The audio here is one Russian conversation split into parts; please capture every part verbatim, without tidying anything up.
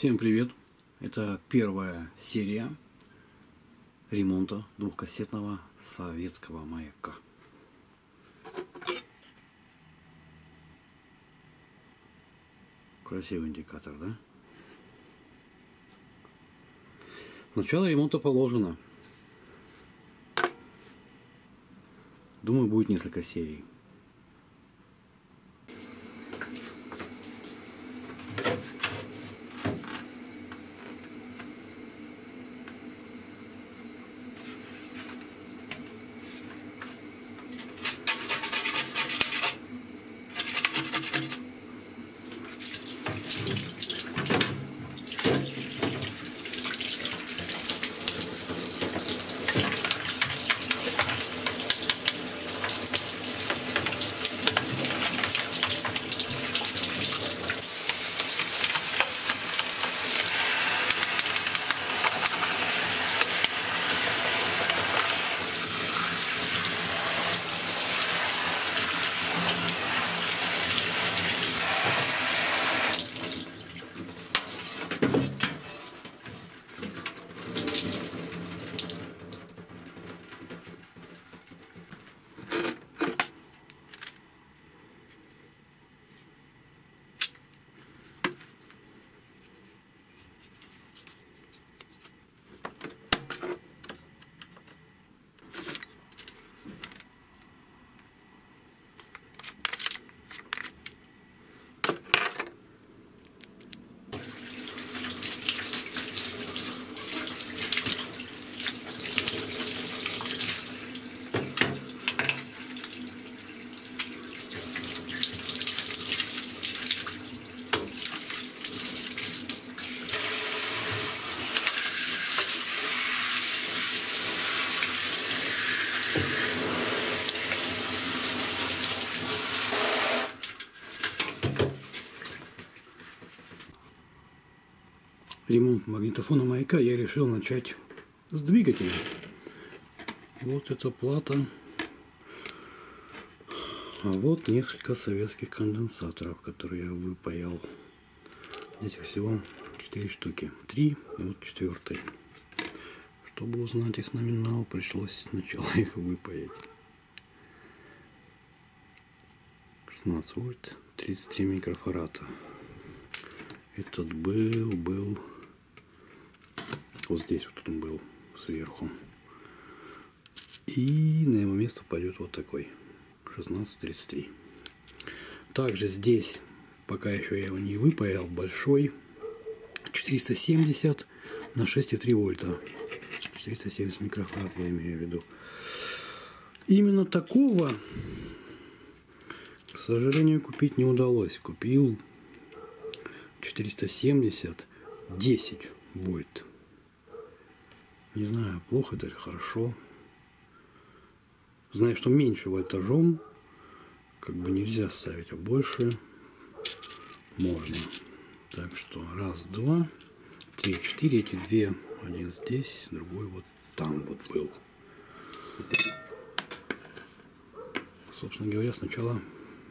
Всем привет! Это первая серия ремонта двухкассетного советского маяка. Красивый индикатор, да? Начало ремонта положено. Думаю, будет несколько серий. Ремонт магнитофона маяка я решил начать с двигателя. Вот эта плата. А вот несколько советских конденсаторов, которые я выпаял. Здесь всего четыре штуки. Три и вот четвертый. Чтобы узнать их номинал, пришлось сначала их выпаять. шестнадцать вольт, тридцать три микрофарада. Этот был, был... Вот здесь вот он был сверху. И на его место пойдет вот такой. шестнадцать тридцать три. Также здесь, пока еще я его не выпаял, большой четыреста семьдесят на шесть и три вольта. четыреста семьдесят микрофарад я имею в виду. Именно такого, к сожалению, купить не удалось. Купил четыреста семьдесят десять вольт. Не знаю, плохо это или хорошо. Знаю, что меньше вольтажом как бы нельзя ставить, а больше можно. Так что раз, два, три, четыре. Эти две. Один здесь, другой вот там вот был. Собственно говоря, сначала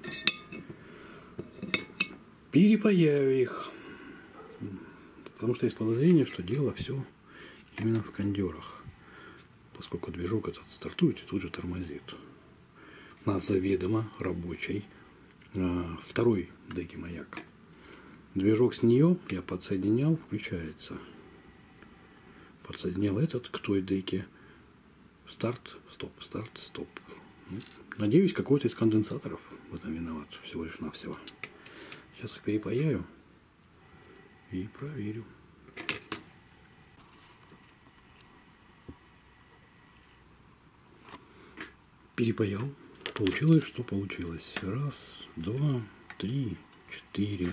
перепаяю их. Потому что есть подозрение, что дело все именно в кондерах. Поскольку движок этот стартует и тут же тормозит. На заведомо рабочей а, второй деке маяк. Движок с нее я подсоединял, включается. Подсоединял этот к той деке. Старт, стоп, старт, стоп. Надеюсь, какой-то из конденсаторов в этом виноват. Всего лишь навсего. Сейчас их перепаяю и проверю. Перепаял. Получилось, что получилось. Раз, два, три, четыре.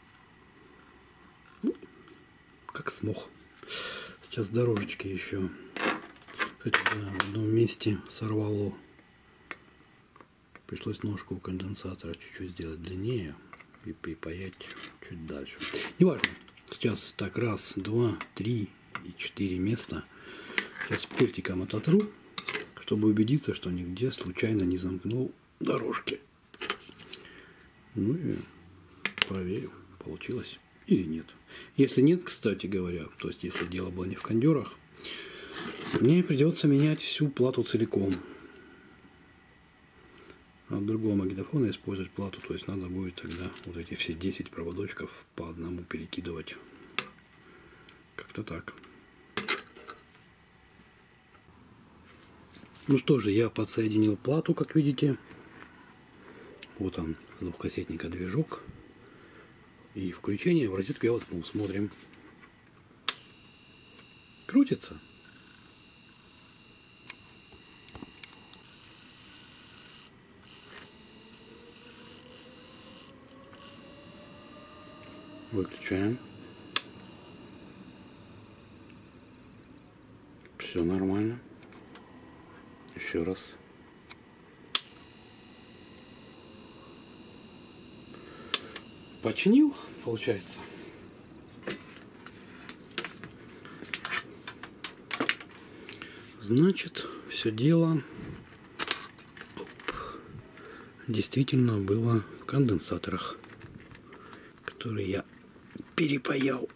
Ну, как смог. Сейчас дорожечки еще. Кстати, да, в одном месте сорвало. Пришлось ножку у конденсатора чуть-чуть сделать длиннее и припаять чуть дальше. Неважно. Сейчас так раз, два, три и четыре места. Сейчас пультиком ототру, чтобы убедиться, что нигде случайно не замкнул дорожки. Ну и проверю, получилось. или нет. Если нет, кстати говоря, то есть если дело было не в кондерах, мне придется менять всю плату целиком. От другого магнитофона использовать плату, то есть надо будет тогда вот эти все десять проводочков по одному перекидывать. Как-то так. Ну что же, я подсоединил плату, как видите. Вот он, с двухкассетника движок. И включение в розетку я воткнул. Смотрим. Крутится. Выключаем. Все нормально. Еще раз. Починил, получается. Значит, все дело оп, действительно было в конденсаторах, которые я перепаял.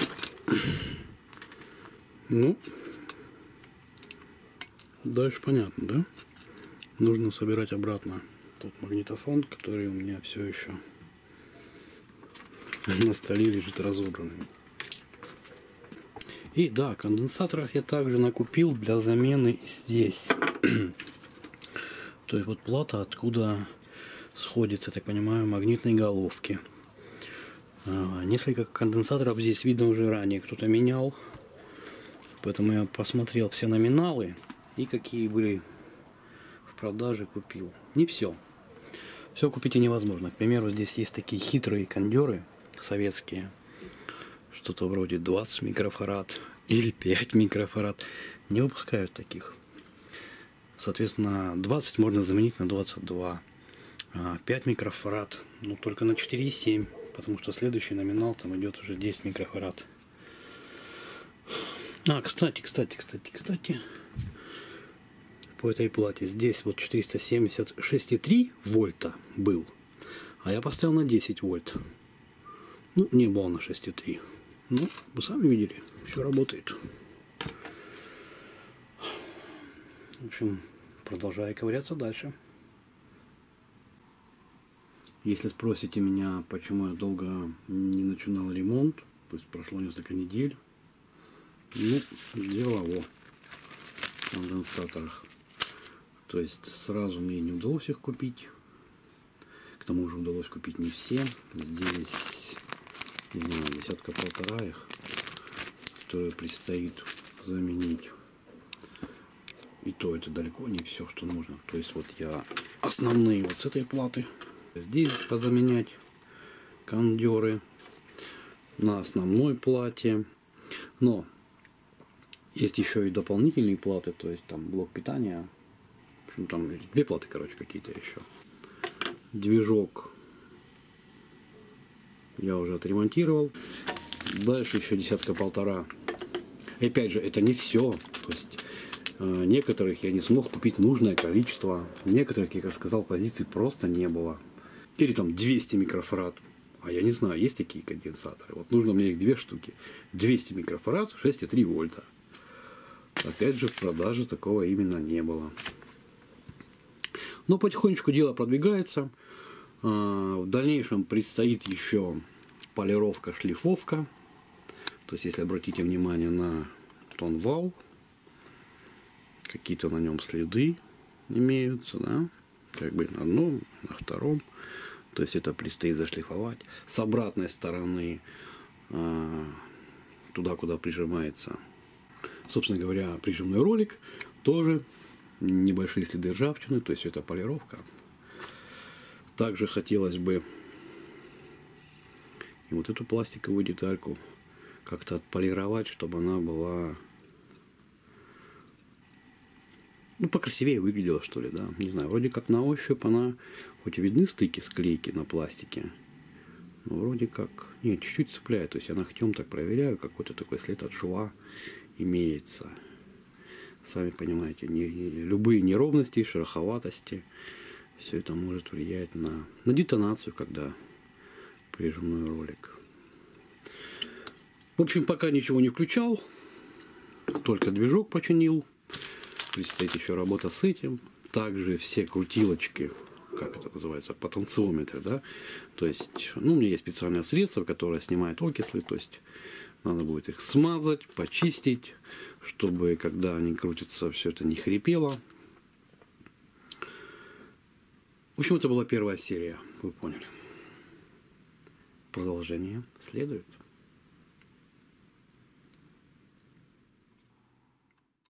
Ну, дальше понятно, да? Нужно собирать обратно тот магнитофон, который у меня все еще на столе лежит разобранный. И да, конденсаторов я также накупил для замены здесь. То есть вот плата, откуда сходится, так понимаю, магнитные головки. А, несколько конденсаторов здесь видно уже ранее кто-то менял. Поэтому я посмотрел все номиналы и какие были в продаже, купил. Не все. Все купить и невозможно. К примеру, здесь есть такие хитрые кондеры советские. Что-то вроде двадцать микрофарад или пять микрофарад. Не выпускают таких. Соответственно, двадцать можно заменить на двадцать два. А пять микрофарад, ну только на четыре и семь. Потому что следующий номинал там идет уже десять микрофарад. А, кстати, кстати, кстати, кстати. По этой плате здесь вот четыреста семьдесят шесть и три вольта был. А я поставил на десять вольт. Ну, не было на шесть и три. Ну, вы сами видели, все работает. В общем, продолжаю ковыряться дальше. Если спросите меня, почему я долго не начинал ремонт, то есть прошло несколько недель, ну, дело во конденсаторах. То есть сразу мне не удалось их купить. К тому же удалось купить не все. Здесь, не знаю, десятка-полтора их, которые предстоит заменить. И то это далеко не все, что нужно. То есть вот я основные вот с этой платы здесь позаменять кондеры на основной плате. Но есть еще и дополнительные платы, то есть там блок питания. В общем, там две платы, короче, какие-то еще. Движок я уже отремонтировал. Дальше еще десятка-полтора. Опять же, это не все. То есть э, некоторых я не смог купить нужное количество. Некоторых, как я сказал, позиций просто не было. Или там двести микрофарад. А я не знаю, есть такие конденсаторы. Вот нужно мне их две штуки. двести микрофарад, шесть и три вольта. Опять же, в продаже такого именно не было. Но потихонечку дело продвигается. В дальнейшем предстоит еще полировка, шлифовка. То есть, если обратите внимание на тон вал, какие-то на нем следы имеются, да, как бы на одном, на втором. То есть, это предстоит зашлифовать. С обратной стороны, туда, куда прижимается, собственно говоря, прижимной ролик, тоже небольшие следы ржавчины, то есть это полировка. Также хотелось бы и вот эту пластиковую детальку как-то отполировать, чтобы она была, ну, покрасивее выглядела, что ли, да. Не знаю, вроде как на ощупь она, хоть и видны стыки склейки на пластике, но вроде как, нет, чуть-чуть цепляет. То есть я ногтем так проверяю, какой-то такой след от шва имеется. Сами понимаете, не, не, любые неровности, шероховатости, все это может влиять на, на детонацию, когда прижимной ролик. В общем, пока ничего не включал, только движок починил. Предстоит еще работа с этим. Также все крутилочки, как это называется, потенциометры, да, то есть, ну, у меня есть специальное средство, которое снимает окислы, то есть надо будет их смазать, почистить, чтобы, когда они крутятся, все это не хрипело. В общем, это была первая серия, вы поняли. Продолжение следует.